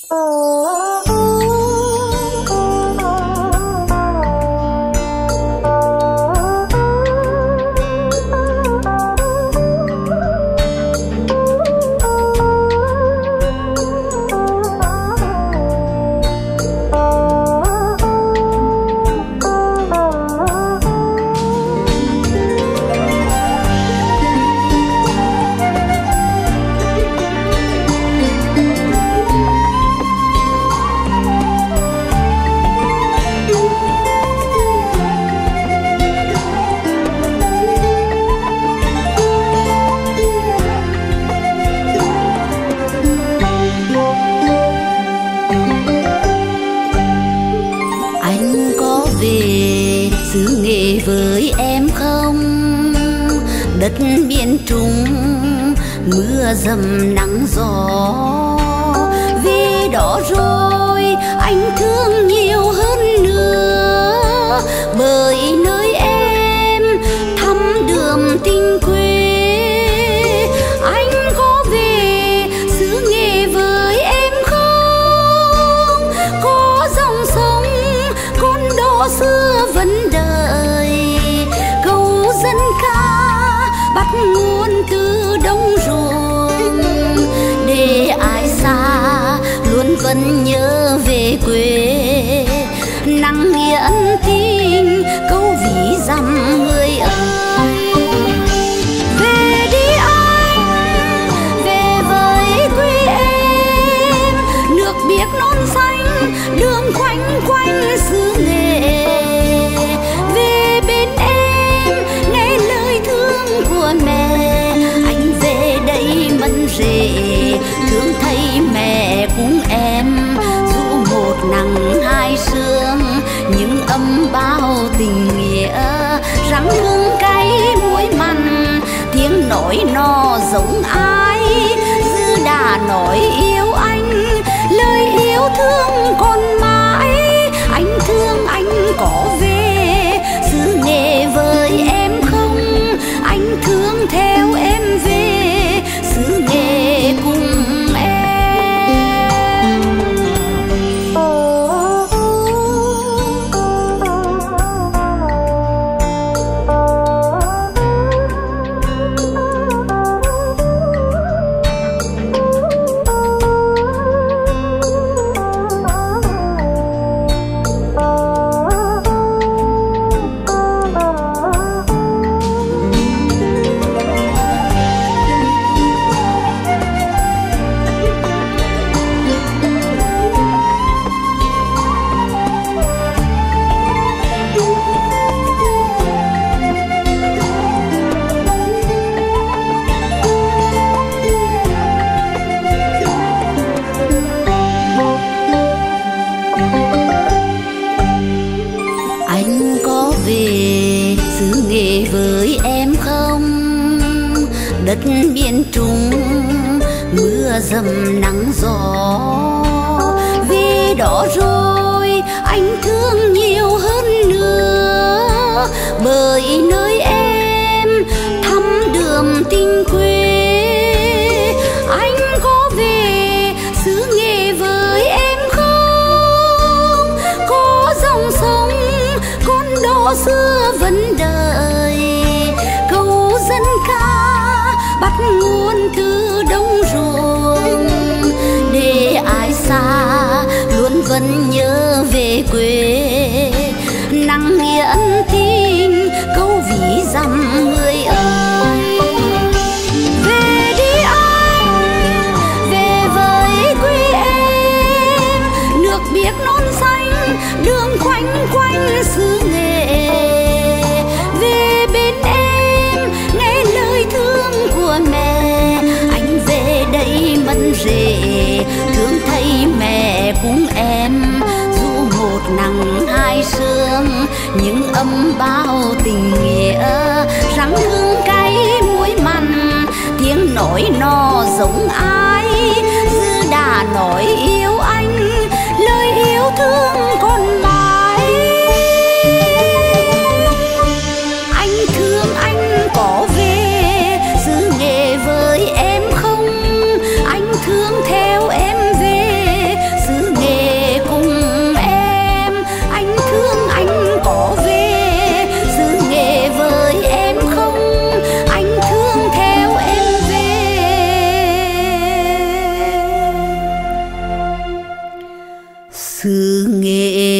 Đất biển trùng mưa dầm nắng gió, vì đó rồi anh thương nhiều hơn nữa, bởi nơi em thăm đượm tình quê. Anh có về xứ Nghệ với em không? Có dòng sông con đò xưa vẫn đợi, câu dân ca bắt nguồn từ đồng ruộng, để ai xa luôn vẫn nhớ về quê. Nắng nghĩa ân tình câu ví dặm người ơi. Về đi anh, về với quê em, nước biếc non xanh đường khoanh quanh xứ Nghệ. Về bên em nghe lời thương của mẹ, anh về đây mân rể thương thấy mẹ cùng em. Dù một nắng hai sương nhưng âm bao tình nghĩa, răng hương cay muối mặn tiếng nói nó giống ai. Dư đã nói yêu anh, lời yêu thương còn mãi. Anh thương anh có về xứ Nghệ với em không? Anh thương theo em về xứ Nghệ cùng em. Đất biển trùng mưa dầm nắng gió, vì đó rồi anh thương nhiều hơn nữa, bởi nơi em thăm đượm tình quê. Anh có về xứ Nghệ với em không? Có dòng sông con đò xưa vẫn đợi, câu dân ca bắt nguồn từ đồng ruộng, để ai xa luôn vẫn nhớ về quê. Nắng nghĩa ân tình câu ví dặm người ơi. Về đi anh, về với quê em, nước biếc non xanh đường khoanh quanh xứ Nghệ. Về bên em nghe lời thương của mẹ, anh về đây mân rể thương thấy mẹ cùng em. Dù một nắng hai sương nhưng âm bao tình nghĩa, răng hương cay muối mặn tiếng nói nó giống ai. Dư đã nói yêu anh, lời yêu thương còn mãi. Anh thương anh có về xứ Nghệ với em không? Anh thương theo em về xứ Nghệ